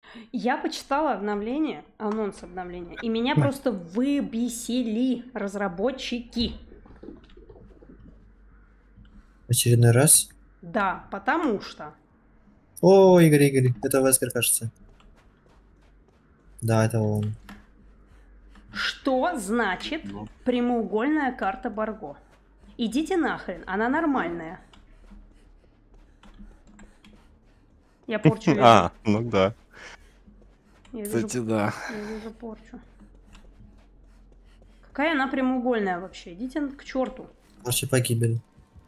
Я почитала обновление, анонс обновления, и меня просто выбесили разработчики. В очередной раз. Да, потому что О, Игорь, это Вескер, кажется. Да, это он. что значит прямоугольная карта Барго? Идите нахрен, она нормальная. Я порчу вижу. А, ну да. Я Кстати, вижу, да. я вижу порчу. Какая она прямоугольная вообще? Идите к черту. Ваша погибель.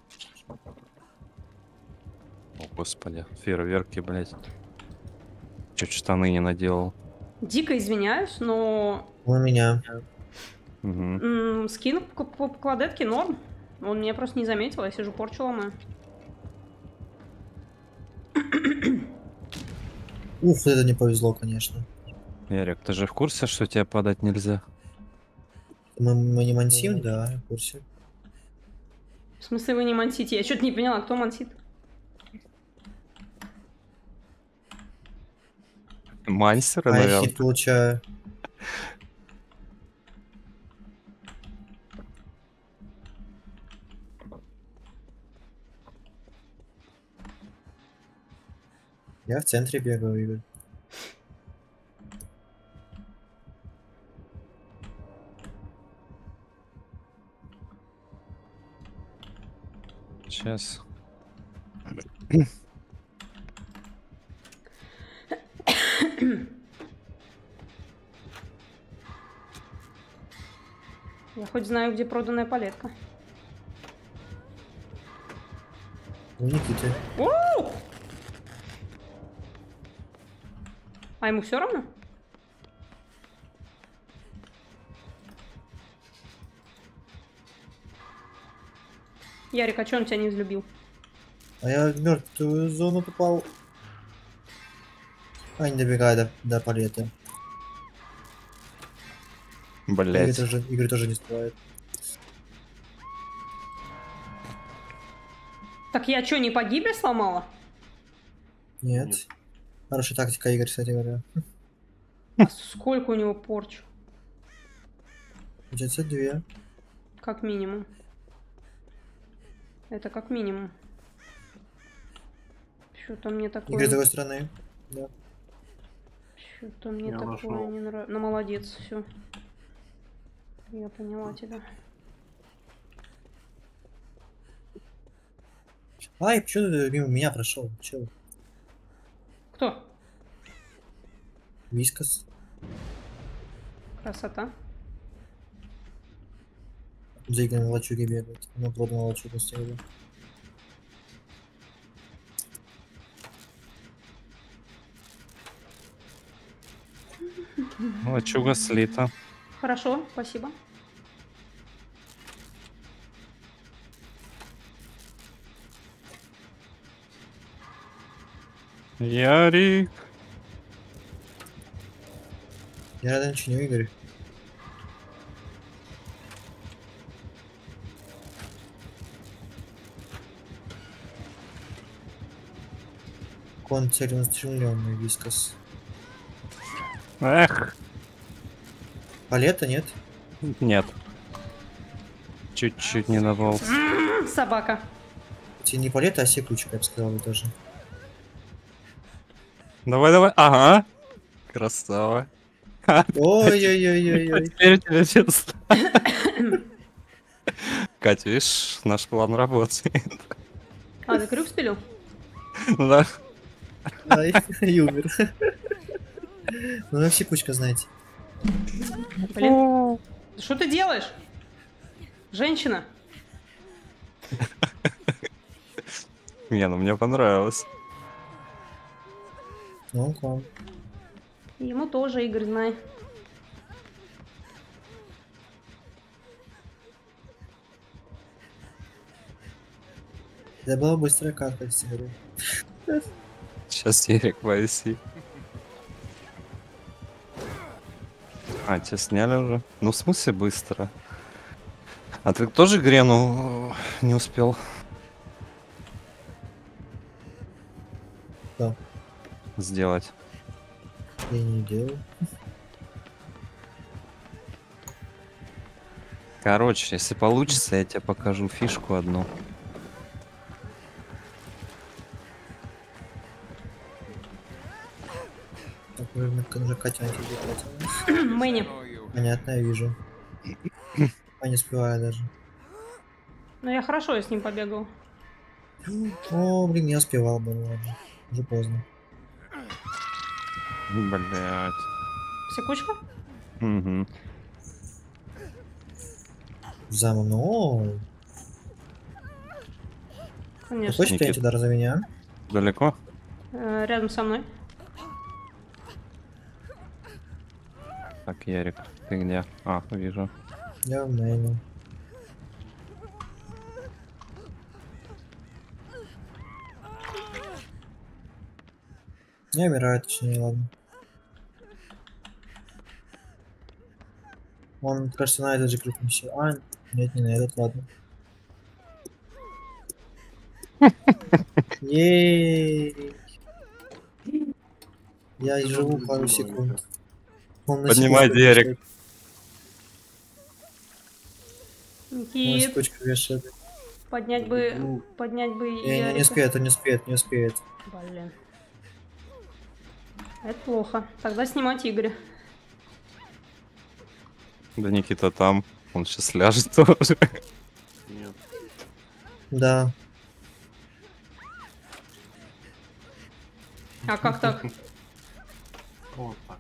О, господи, фейерверки, блядь. Чуть штаны не наделал. Дико извиняюсь, но У меня. Угу. скин по кладетке норм. Он меня просто не заметил, я сижу порчу ломаю. Ух, это не повезло, конечно. Ярик, ты же в курсе, что тебе падать нельзя? Мы не мансим, да, я в курсе. В смысле вы не мансите? Я что-то не поняла, кто мансит? Мансеры, А я наверное. хит получаю. Я в центре бегаю, Игорь. Сейчас. Я хоть знаю, где проданная палетка. У Никиты. Оу! А ему все равно? Ярик, а чё он тебя не взлюбил? А я в мертвую зону попал. А, не добегаю до палеты. Блять. Игорь тоже не успевает. Так я чё, не погибель сломала? Нет. Хорошая тактика, Игорь, кстати говоря. А сколько у него порч? Получается 2. Как минимум. Это как минимум. Что-то мне такое... Игорь с другой стороны. Да. Что-то мне Я такое нашел. не нравится. Ну, молодец, все. Я поняла тебя. Ай, почему ты мимо меня прошел? Че? Кто? Вискас. Красота. За Игорем на лачуге бегает. Мы продан на лачугу стояли. Лачуга слита. Хорошо, спасибо. Ярик. Я рядом чиню, Игорь. Кон целеустремленный Вискас. Эх. Палета нет? Нет. Чуть-чуть не навал. Собака. Тебе не палета, а секучка, я бы сказал, тоже. Давай, давай. Ага. Красава. Ой-ой-ой-ой-ой. Теперь тебя честно. Катя, видишь, наш план работает. А, ты крюк спилил? Да. Ай, и умер. Ну, вы секучка, знаете. Блин. Что ты делаешь? Женщина. Не, ну мне понравилось. Ну, к вам. Ему тоже, Игорь, знай. Это была быстрая карта, кстати говоря. Сейчас Ерик повиси. А, тебя сняли уже? Ну, в смысле быстро? А ты тоже Грену не успел? Да. Сделать. Я не делал. Короче, если получится, я тебе покажу фишку одну. Так, уже Катя на тебе катилась. Мэнни. Понятно, я вижу. А не успеваю даже. Ну я хорошо я с ним побегал. О, блин, не успевал бы, ну ладно. Уже поздно. Блять. Секучка? Угу. За мной. Ты Конечно. хочешь принять Никит. удар за меня? Далеко? Рядом со мной. Так, Ярик, ты где? А, вижу. Я в мейне. Не умираю, точнее, ладно. Он, кажется, на этот же крюк не сел. А, нет, не на этот, ладно. Ей. Я живу пару секунд. Он на Поднимай, секундку Дерек. вешает. Он на Никит, секундочку вешает. поднять бы Не Ярика. успеет, он не успеет, не успеет. Блин. Это плохо. Тогда снимать Игоря. Да Никита там. Он сейчас ляжет тоже. Нет. Да. А как так? Вот так.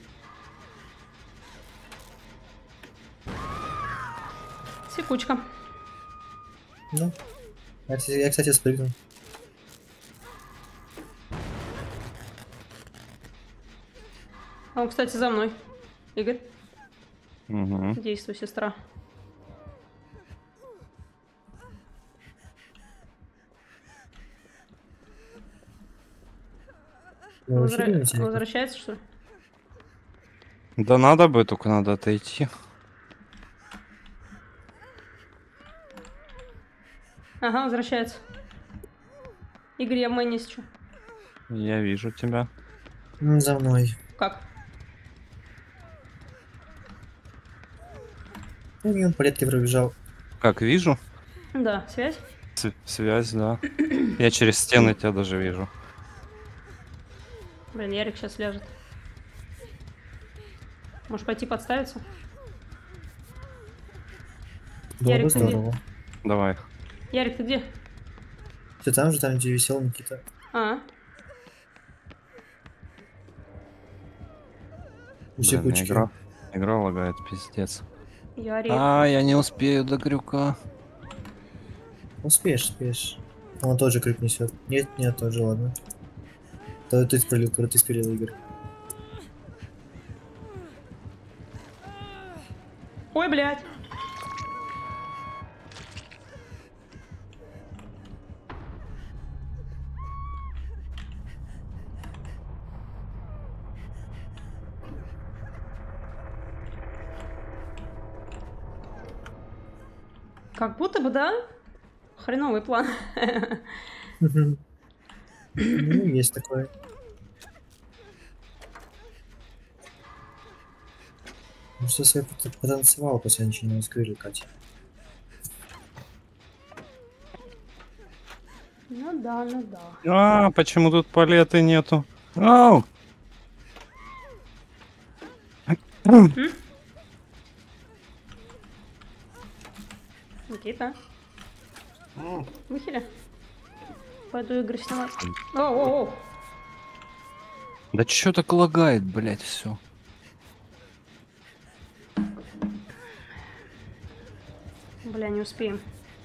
Секучка. Ну. Я, кстати, спрыгнул. А он, кстати, за мной. Игорь, Угу. действуй, сестра. Вы вообще думаете, Возвращается, что ли? Да надо бы, только надо отойти. Ага, возвращается. Игорь, я в мэне сечу. Я вижу тебя. За мной. Как? Я мимо палетки пробежал. Как, вижу? Да, связь? Связь, да. Я через стены тебя даже вижу. Блин, Ярик сейчас ляжет. Может пойти подставиться? Было Ярик, бы ты где? здорово. Давай. Ярик, ты где? Ты там же, там, где висел Никита. А, У секучки. Игра лагает, пиздец. Ярик. А, я не успею до крюка. Успеешь, успеешь. Он тоже крюк несет. Нет, нет, тоже ладно. То ты спалил, ты спилил, Игорь. Ой, блядь. Как будто бы, да? Хреновый план. Ну, есть такое. Ну, что я потанцевал, после ничего не раскрыли, Катя. Ну да, ну да. А, почему тут палеты нету? Ау! Никита. Выхили. Пойду игры снимать. Оу. Да чё так лагает, блять, все. Бля, не успеем.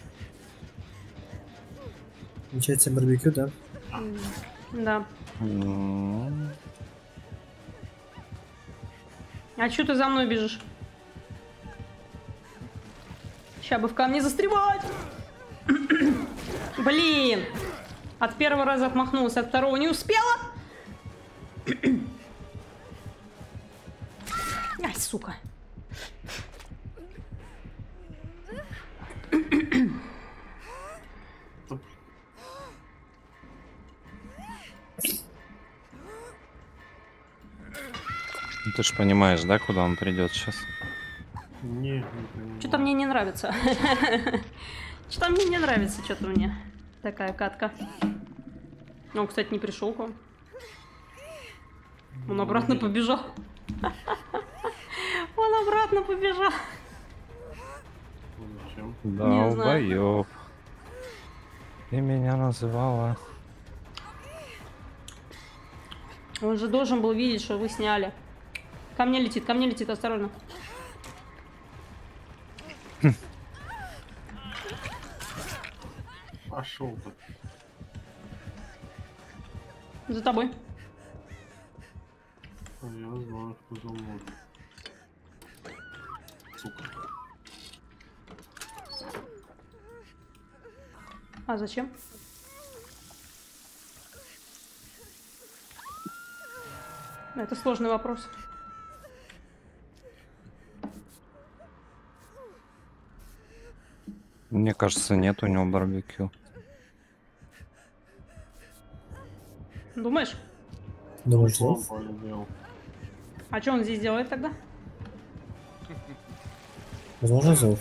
Получается барбекю, да? Да. А чё ты за мной бежишь? Ща бы в камне застревать! Блин! От первого раза отмахнулась, от второго не успела? Ай, сука. Ну, ты ж понимаешь, да, куда он придет сейчас? Не понимаю. Что-то мне не нравится. Что-то мне не нравится, что-то мне. Такая катка. Он, кстати, не пришел к вам. Он обратно побежал. Он обратно побежал. Зачем? Да, знаю. убоёб. Ты меня называла. Он же должен был видеть, что вы сняли. Ко мне летит, осторожно. Пошел ты. За тобой. А я знаю, кто за мной. Сука. А зачем? Это сложный вопрос. Мне кажется, нет у него барбекю. Думаешь? Думаешь, Он зов? полюбил. А что он здесь делает тогда? Возможно, зов.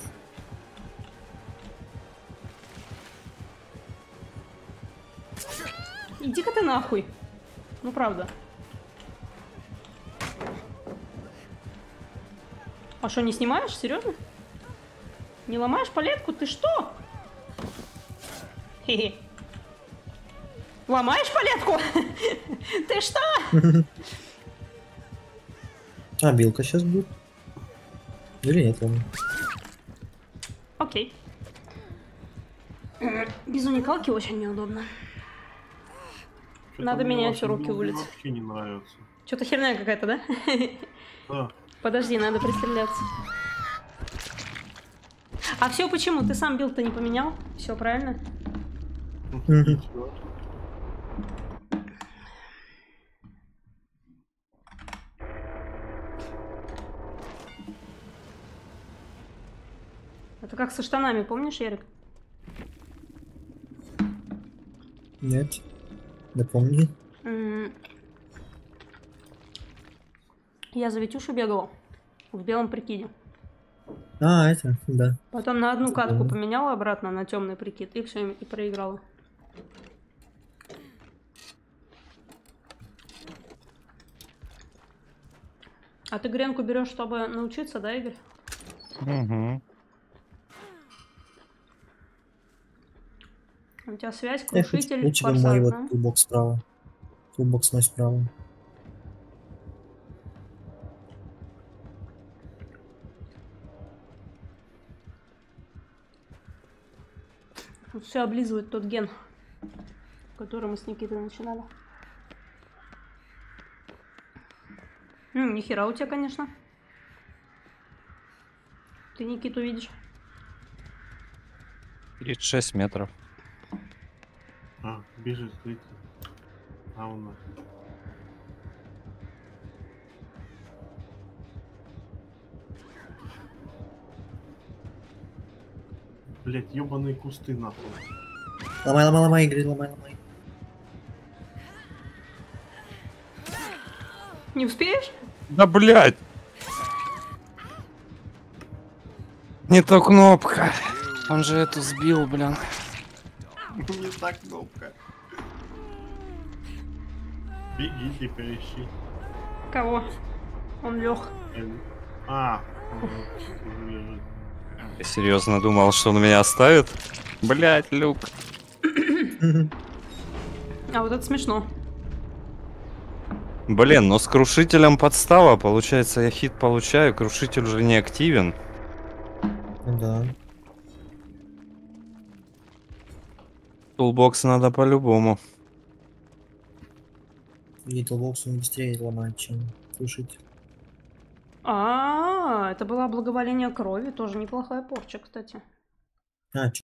Иди-ка ты нахуй. Ну правда. А что, не снимаешь? Серьезно? Не ломаешь палетку? Ты что? Хе-хе. Ломаешь палетку? Ты что? А, билка сейчас будет? Или нет, ладно. Окей. Без уникалки очень неудобно. Чё-то Надо мне менять ваши уроки билды улиц. Вообще не нравятся. Что-то херня какая-то, да? Да. Подожди, надо пристреляться. А все почему? Ты сам билд-то не поменял? Все правильно? Чё? Это как со штанами, помнишь, Ярик? Нет. Напомни. Я за Витюшей бегала в белом прикиде. А, это, да. Потом на одну катку Забавно. поменяла обратно на темный прикид, и все, и проиграла. А ты гренку берешь, чтобы научиться, да, Игорь? Угу. У тебя связь, Эх, крушитель, лучше бы мой форсаж, вот да? тулбокс справа. Тулбокс мой справа. Все облизывает тот ген, который мы с Никитой начинали. Нихера у тебя, конечно. Ты Никиту видишь? 36 метров. А, бежит, видите. А у нас. Блять, ебаные кусты нахуй. Ломай, ломай, ломай, Игорь, ломай, ломай. Не успеешь? Да блять! Не то кнопка. Он же эту сбил, блин. Не та кнопка. Бегите, поищи. Кого? Он лег. А, он лежит. Я серьезно думал, что он меня оставит. Блять, Люк. А вот это смешно. Блин, но с крушителем подстава. Получается, я хит получаю, крушитель уже не активен. Да. Тулбокс надо по-любому. И тулбокс он быстрее ломает, чем слушать. Это было благоволение крови, тоже неплохая порча, кстати. А,